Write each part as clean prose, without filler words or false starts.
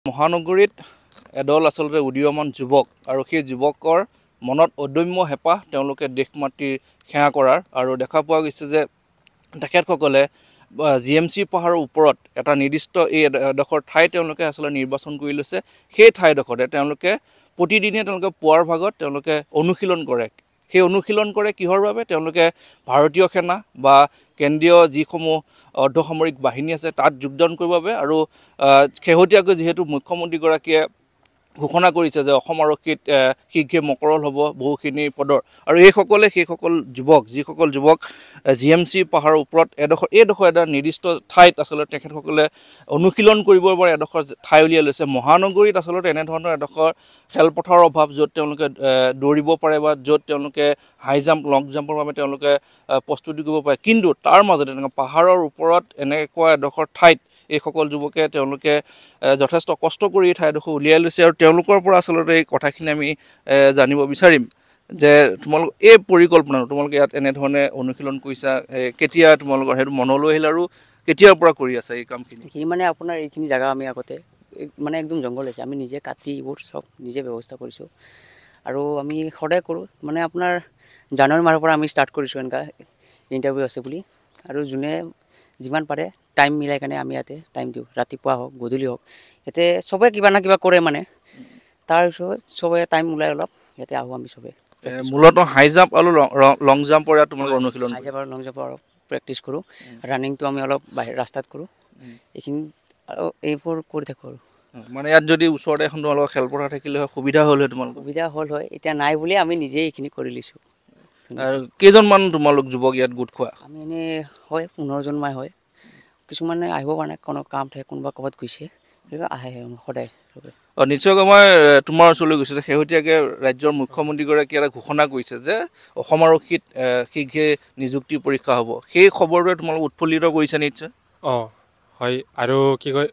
মহানগৰীত এদল আসলতে উদীয়মান যুৱক আৰু সেই যুৱকৰ মনত অদম্য হেঁপাহ তেওঁলোকে দেশ মাতৃৰ সেৱা কৰাৰ আৰু দেখা পোৱা গৈছে যে তেখেতসকলে জিএমচি পাহাৰৰ ওপৰত এটা নিৰ্দিষ্ট এই এডোখৰ ঠাই তেওঁলোকে আসলতে নিৰ্বাচন কৰি লৈছে। সেই ঠাইডোখৰতে তেওঁলোকে প্ৰতিদিনে তেওঁলোকে পুৱাৰ ভাগত তেওঁলোকে অনুশীলন কৰে। সেই অনুশীলন কৰে কিহৰ বাবে? তেওঁলোকে ভাৰতীয় সেনা বা কেন্দ্ৰীয় যিসমূহ অৰ্ধসামৰিক বাহিনী আছে তাত যোগদান কৰিবৰ বাবে আৰু শেহতীয়াকৈ যিহেতু মুখ্যমন্ত্ৰীগৰাকীয়ে ঘোষণা কৰিছে যে অসম আৰক্ষীত শীঘ্ৰে মকৰল হ'ব বহুখিনি পদৰ আৰু সেইসকল যুৱক যিসকল যুৱক জিএমচি পাহাৰৰ ওপৰত এইডোখৰ এটা নিৰ্দিষ্ট ঠাইত আচলতে তেখেতসকলে অনুশীলন কৰিবৰ বাবে এডোখৰ ঠাই উলিয়াই লৈছে। মহানগৰীত আচলতে এনেধৰণৰ এডোখৰ খেলপথাৰৰ অভাৱ য'ত তেওঁলোকে দৌৰিব পাৰে বা য'ত তেওঁলোকে হাই জাম্প লং জাম্পৰ বাবে তেওঁলোকে প্ৰস্তুতি কৰিব পাৰে, কিন্তু তাৰ মাজতে তেনেকুৱা পাহাৰৰ ওপৰত এনেকুৱা এডোখৰ ঠাইত এইসকল যুৱকে তেওঁলোকে যথেষ্ট কষ্ট কৰি এই ঠাইডোখৰ উলিয়াই লৈছে আৰু তেওঁলোকৰ পৰা আচলতে এই কথাখিনি আমি জানিব বিচাৰিম যে তোমালোক এই পৰিকল্পনাটো তোমালোকে ইয়াত এনেধৰণে অনুশীলন কৰিছা, কেতিয়া তোমালোকৰ সেইটো মনলৈ আহিল আৰু কেতিয়াৰ পৰা কৰি আছে এই কামখিনি? সি মানে আপোনাৰ এইখিনি জেগা আমি আগতে মানে একদম জংঘল আছে, আমি নিজে কাটি এইবোৰ চব নিজে ব্যৱস্থা কৰিছোঁ আৰু আমি সদায় কৰোঁ। মানে আপোনাৰ জানুৱাৰী মাহৰ পৰা আমি ষ্টাৰ্ট কৰিছোঁ এনেকুৱা ইণ্টাৰভিউ আছে বুলি আৰু যোনে যিমান পাৰে টাইম মিলাই কাৰণে আমি ইয়াতে টাইম দিওঁ, ৰাতিপুৱা হওক গধূলি হওক। ইয়াতে চবে কিবা না কিবা কৰে মানে তাৰপিছত চবে টাইম ওলাই অলপ ইয়াতে আহোঁ আমি চবে। মূলতঃ হাই জাম্প আৰু লং জাম্পৰ ইয়াত তোমালোকে অনুশীলন হাই জাম্প আৰু লং জাম্পৰ অলপ প্ৰেক্টিছ কৰোঁ, ৰানিংটো আমি অলপ বাহিৰ ৰাস্তাত কৰোঁ, এইখিনি আৰু এইবোৰ কৰি থাকোঁ আৰু। মানে ইয়াত যদি ওচৰতে এখন তোমালোকৰ খেলপথাৰ থাকিলে হয় সুবিধা হ'ল হয় তোমালোকৰ? সুবিধা হ'ল হয়, এতিয়া নাই বুলি আমি নিজেই এইখিনি কৰি লৈছোঁ। আৰু কেইজনমান তোমালোক যুৱক ইয়াত গোট খোৱা? আমি এনেই হয় 15জনমান হয়, কিছুমানে আহিব পৰা নাই, কোনো কাম থাকে, কোনোবা ক'ৰবাত গৈছে, আহে সদায়। নিশ্চয়কৈ মই তোমাৰ ওচৰলৈ গৈছোঁ যে শেহতীয়াকৈ ৰাজ্যৰ মুখ্যমন্ত্ৰীগৰাকীয়ে এটা ঘোষণা কৰিছে যে অসম আৰক্ষীত শীঘ্ৰে নিযুক্তি পৰীক্ষা হ'ব। সেই খবৰটোৱে তোমালোক উৎফুল্লিত কৰিছে নিশ্চয়? অঁ হয়, আৰু কি কয়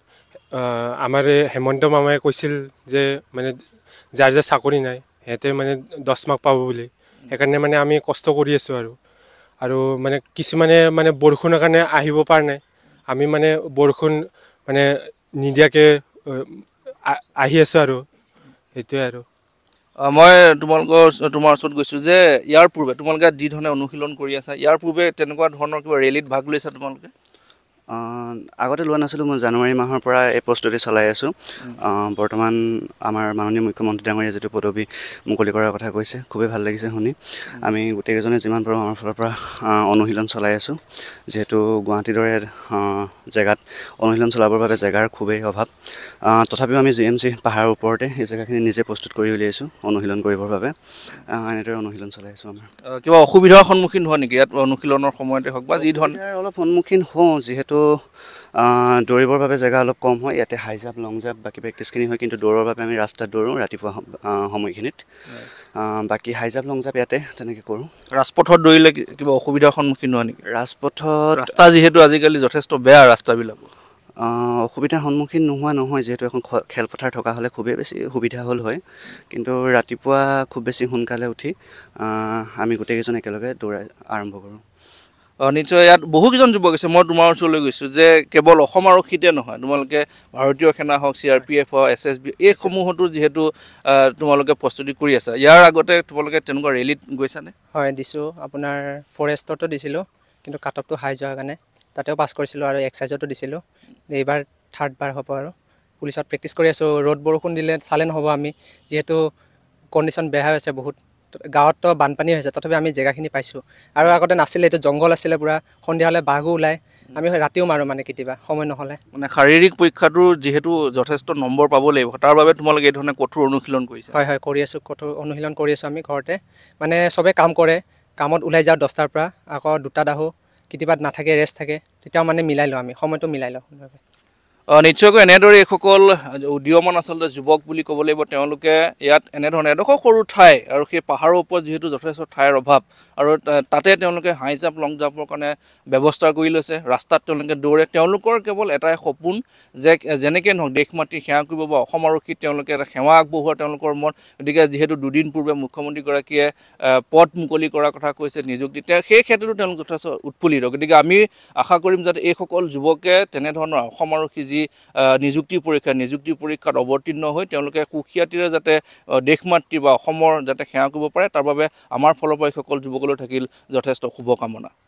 আমাৰ হেমন্ত মামাই কৈছিল যে মানে যাৰ চাকৰি নাই সিহঁতে মানে 10 মাৰ্ক পাব বুলি, সেইকাৰণে মানে আমি কষ্ট কৰি আছোঁ আৰু মানে কিছুমানে মানে বৰষুণৰ কাৰণে আহিব পৰা নাই, আমি মানে বৰষুণ মানে নিদিয়াকৈ আহি আছোঁ আৰু সেইটোৱে আৰু। মই তোমাৰ ওচৰত গৈছোঁ যে ইয়াৰ পূৰ্বে তোমালোকে যি ধৰণে অনুশীলন কৰি আছা, ইয়াৰ পূৰ্বে তেনেকুৱা ধৰণৰ কিবা ৰেলীত ভাগ লৈছা তোমালোকে? আগতে লোৱা নাছিলোঁ, মই জানুৱাৰী মাহৰ পৰা এই প্ৰস্তুতি চলাই আছোঁ। বৰ্তমান আমাৰ মাননীয় মুখ্যমন্ত্ৰী ডাঙৰীয়া যিটো পদবী মুকলি কৰাৰ কথা কৈছে, খুবেই ভাল লাগিছে শুনি। আমি গোটেইকেইজনে যিমান পাৰোঁ আমাৰ ফালৰ পৰা অনুশীলন চলাই আছোঁ, যিহেতু গুৱাহাটীৰ দৰে জেগাত অনুশীলন চলাবৰ বাবে জেগাৰ খুবেই অভাৱ। তথাপিও আমি জিএমচি পাহাৰৰ ওপৰতে এই জেগাখিনি নিজে প্ৰস্তুত কৰি উলিয়াইছোঁ অনুশীলন কৰিবৰ বাবে। এনেদৰে অনুশীলন চলাই আছোঁ। আমাৰ কিবা অসুবিধাৰ সন্মুখীন হোৱা নেকি ইয়াত অনুশীলনৰ সময়তে হওক বা যি ধৰণে? অলপ সন্মুখীন হওঁ, যিহেতু দৌৰিবৰ বাবে জেগা অলপ কম হয়। ইয়াতে হাই জাম্প লং জাম্প বাকী প্ৰেক্টিছখিনি হয়, কিন্তু দৌৰৰ বাবে আমি ৰাস্তাত দৌৰোঁ ৰাতিপুৱা সময়খিনিত। বাকী হাই জাম্প লং জাম্প ইয়াতে তেনেকৈ কৰোঁ। ৰাজপথত দৌৰিলে কিবা অসুবিধাৰ সন্মুখীন হোৱা নেকি? ৰাজপথত ৰাস্তা যিহেতু আজিকালি যথেষ্ট বেয়া ৰাস্তাবিলাক। অসুবিধাৰ সন্মুখীন নোহোৱা নহয়, যিহেতু এখন খেলপথাৰ থকা হ'লে খুবেই বেছি সুবিধা হ'ল হয়, কিন্তু ৰাতিপুৱা খুব বেছি সোনকালে উঠি আমি গোটেইকেইজন একেলগে দৌৰা আৰম্ভ কৰোঁ। নিশ্চয় ইয়াত বহুকেইজন যুৱক আছে। মই তোমাৰ ওচৰলৈ গৈছোঁ যে কেৱল অসম আৰক্ষীতে নহয়, তোমালোকে ভাৰতীয় সেনা হওক, CRPF হওক, SSB এইসমূহতো যিহেতু তোমালোকে প্ৰস্তুতি কৰি আছা, ইয়াৰ আগতে তোমালোকে তেনেকুৱা ৰেলীত গৈছানে? হয় দিছোঁ, আপোনাৰ ফৰেষ্টতো দিছিলোঁ, কিন্তু কাট অফটো হাই যোৱাৰ কাৰণে তাতেও পাছ কৰিছিলোঁ আৰু এক্সাইজতো দিছিলোঁ। এইবাৰ 3rd বাৰ হ'ব আৰু পুলিচত প্ৰেক্টিছ কৰি আছোঁ। ৰ'দ বৰষুণ দিলে চালে নহ'ব, আমি যিহেতু কণ্ডিশ্যন বেয়া হৈ আছে, বহুত গাঁৱততো বানপানী হৈছে, তথাপি আমি জেগাখিনি পাইছোঁ। আৰু আগতে নাছিলে, এইটো জংঘল আছিলে পূৰা, সন্ধিয়া হ'লে বাঘো ওলায়, আমি ৰাতিও মাৰোঁ মানে কেতিয়াবা সময় নহ'লে। মানে শাৰীৰিক পৰীক্ষাটো যিহেতু যথেষ্ট নম্বৰ পাব লাগিব, তাৰ বাবে তোমালোকে এই ধৰণে কঠোৰ অনুশীলন কৰিছা? হয় হয় কৰি আছোঁ, কঠোৰ অনুশীলন কৰি আছোঁ আমি ঘৰতে। মানে চবেই কাম কৰে, কামত ওলাই যাওঁ 10টাৰ পৰা, আকৌ 2টাত আহোঁ, কেতিয়াবা নাথাকে ৰেষ্ট থাকে, তেতিয়াও মানে মিলাই লওঁ, আমি সময়টো মিলাই লওঁ। নিশ্চয়কৈ এনেদৰে এইসকল উদীয়মান আচলতে যুৱক বুলি ক'ব লাগিব। তেওঁলোকে ইয়াত এনেধৰণে এডোখৰ সৰু ঠাই আৰু সেই পাহাৰৰ ওপৰত যিহেতু যথেষ্ট ঠাইৰ অভাৱ আৰু তাতে তেওঁলোকে হাই জাম্প লং জাম্পৰ কাৰণে ব্যৱস্থা কৰি লৈছে, ৰাস্তাত তেওঁলোকে দৌৰে। তেওঁলোকৰ কেৱল এটাই সপোন যে যেনেকৈ নহওক দেশ মাতৃক সেৱা কৰিব বা অসম আৰক্ষীত তেওঁলোকে এটা সেৱা আগবঢ়োৱা তেওঁলোকৰ মন। গতিকে যিহেতু দুদিন পূৰ্বে মুখ্যমন্ত্ৰীগৰাকীয়ে পদ মুকলি কৰাৰ কথা কৈছে, নিযুক্তি, সেই ক্ষেত্ৰতো তেওঁলোক যথেষ্ট উৎফুল্লিত। গতিকে আমি আশা কৰিম যাতে এইসকল যুৱকে তেনেধৰণৰ অসম আৰক্ষী যি যি নিযুক্তি পৰীক্ষাত অৱতীৰ্ণ হৈ তেওঁলোকে সুখ্যাতিৰে যাতে দেশমাতৃ বা অসমৰ যাতে সেৱা কৰিব পাৰে তাৰ বাবে আমাৰ ফালৰ পৰা সকল যুৱকলৈ থাকিল যথেষ্ট শুভকামনা।